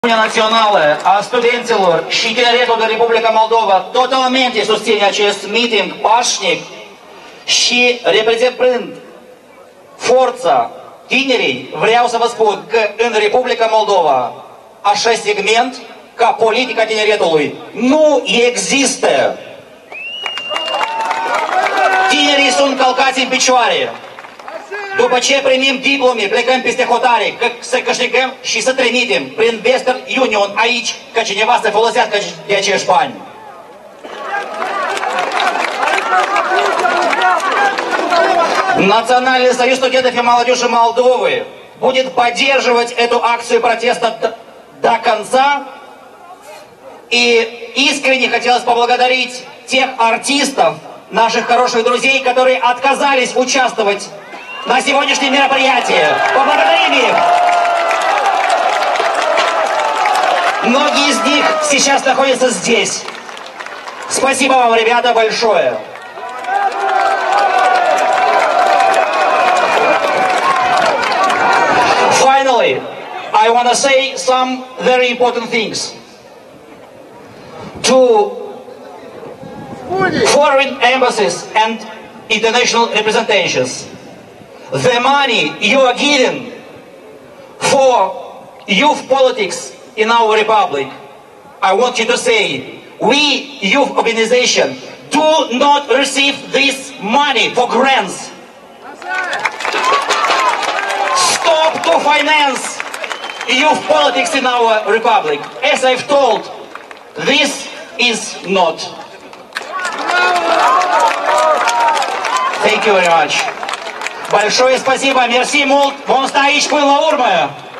Națională a studenților și tineretul de Republica Moldova totalmente susține acest meeting pașnic și reprezentând forța tinerii, vreau să vă spun că în Republica Moldova așa segment ca politica tineretului nu există. Tinerii sunt călcați în picioare. După ce primim diplome, plecăm peste hotare, să câștigăm și să trimitem prin Western Union aici, ca cineva să folosească de acești bani. Национальный союз студентов и молодежи Молдовы будет поддерживать эту акцию протеста до конца. И искренне хотелось поблагодарить тех артистов, наших хороших друзей, которые отказались участвовать на сегодняшнем мероприятии. Поблагодарим их! Многие из них сейчас находятся здесь. Спасибо вам, ребята, большое. Finally, I want to say some very important things to foreign embassies and international representations. The money you are giving for youth politics in our republic, I want you to say, we youth organization do not receive this money for grants. Stop to finance youth politics in our republic. As I've told, this is not. Thank you very much. Большое спасибо. Merci mult. Vom sta aici până la urmă.